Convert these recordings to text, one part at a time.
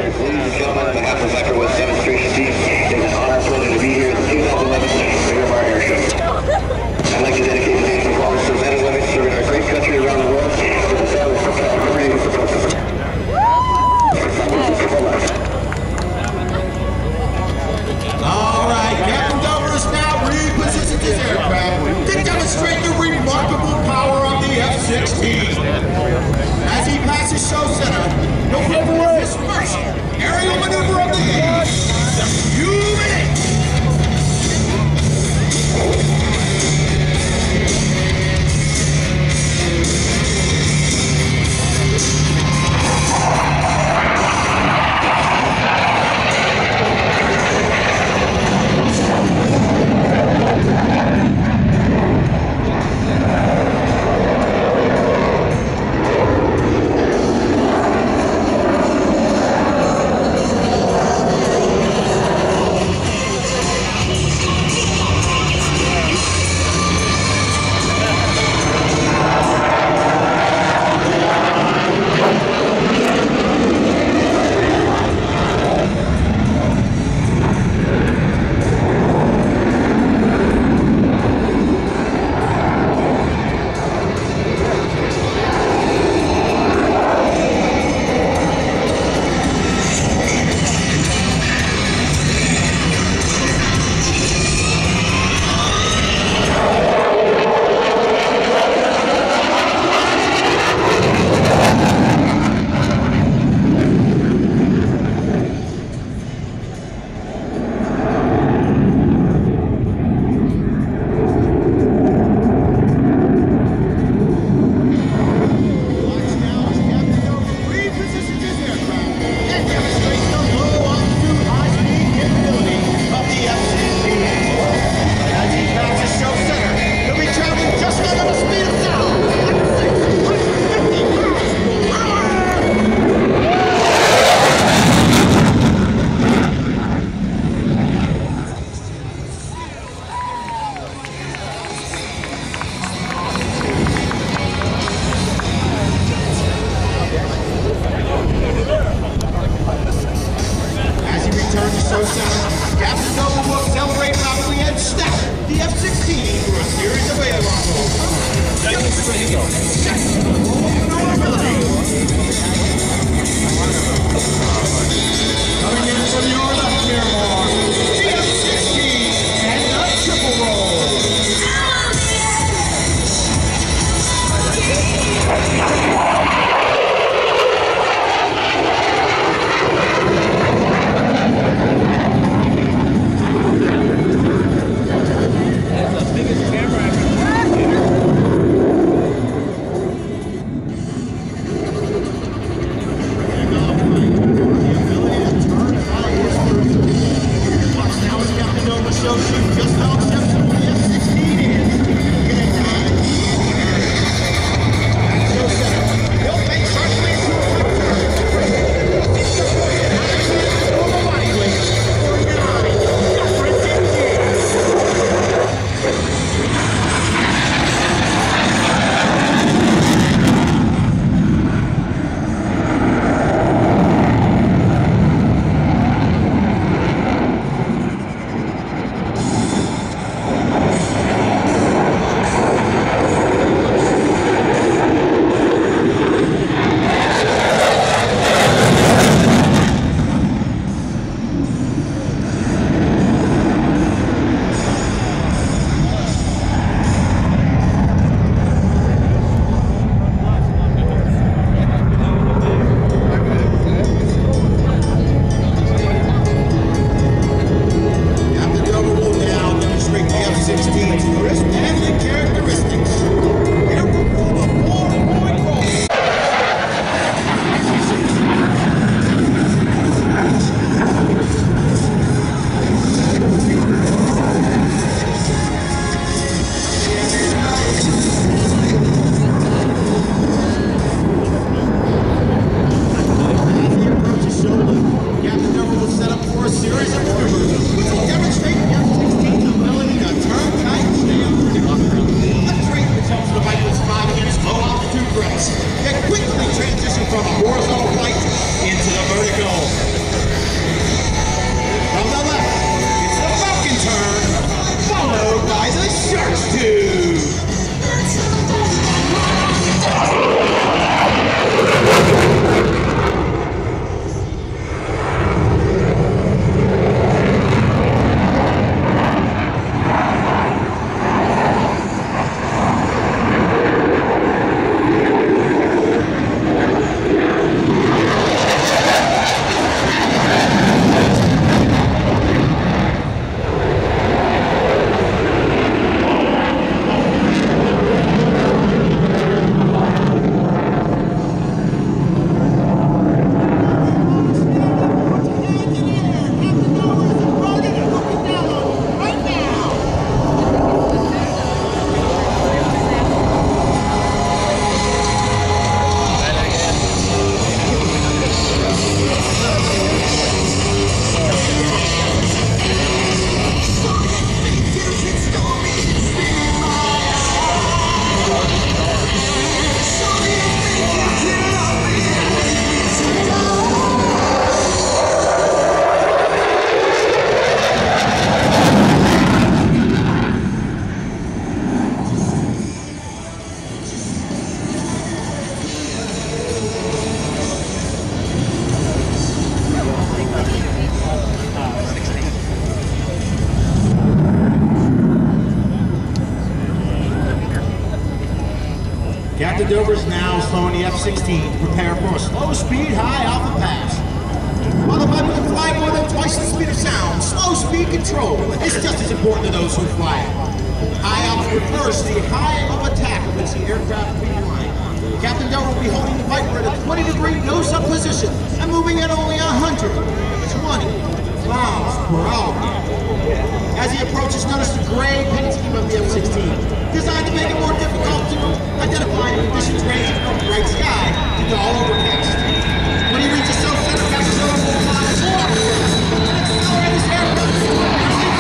Ladies and gentlemen, on behalf of the Dr. West demonstration team, it is an honor and pleasure to be here at the 2011 Miramar Air Show. I'd like to dedicate today's performance to men and women serving our great country around the world with the families of California and support them. All right, Captain Dover is now repositioned his aircraft to demonstrate the remarkable power of the F-16. As he passes show center, he'll perform his first aerial maneuver of the day. Captain Dover is now slowing the F-16 to prepare for a slow-speed, high-alpha pass. While the Viper can fly more than twice the speed of sound, slow-speed control is just as important to those who fly it. High-alpha refers to the high angle of attack in which the aircraft will be flying. Captain Dover will be holding the Viper at a 20-degree nose-up position and moving at only 120 miles per hour. As he approaches, notice the gray paint scheme of the F-16, designed to make it more difficult to identify in conditions ranging from bright sky to dull overcast. When he reaches self-center, Captain Dover will fly forward and accelerate his aircraft.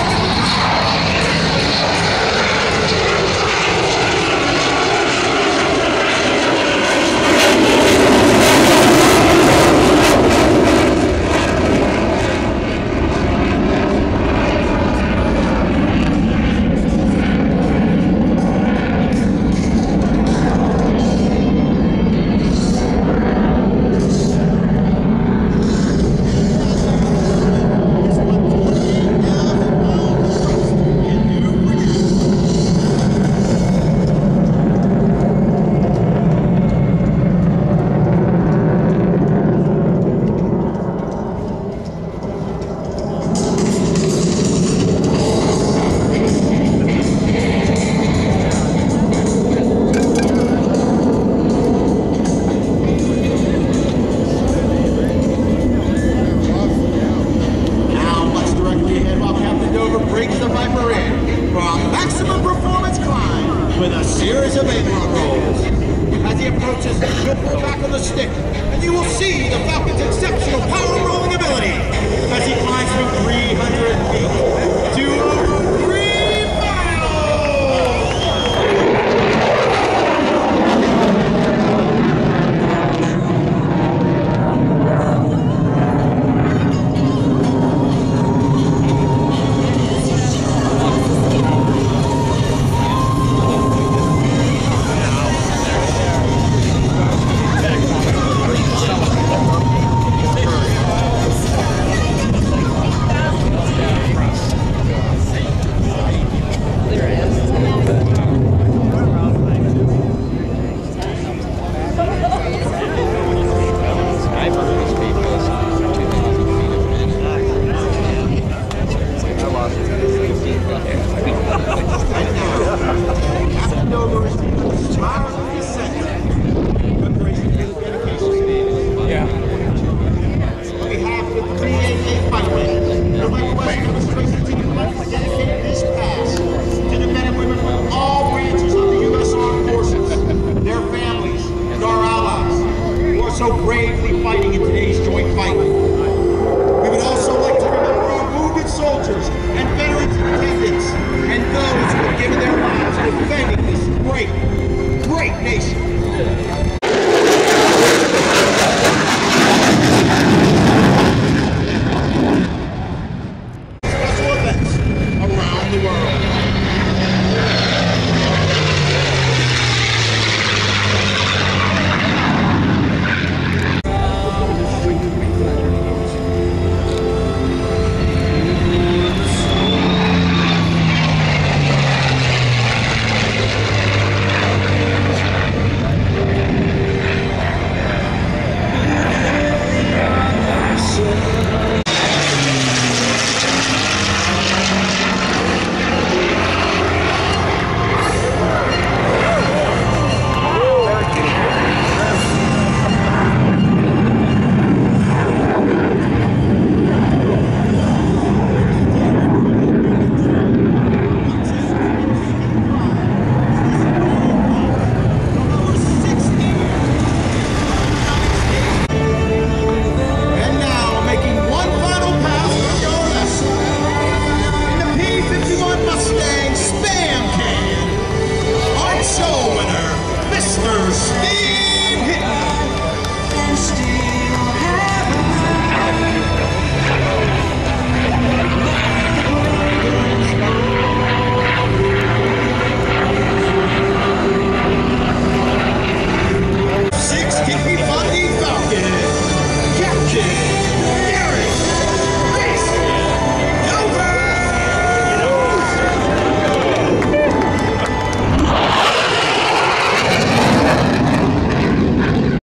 With a series of aileron rolls. As he approaches, he'll pull back on the stick, and you will see the Falcon's exceptional power rolling ability as he climbs through 300 feet to over 3 miles! So brave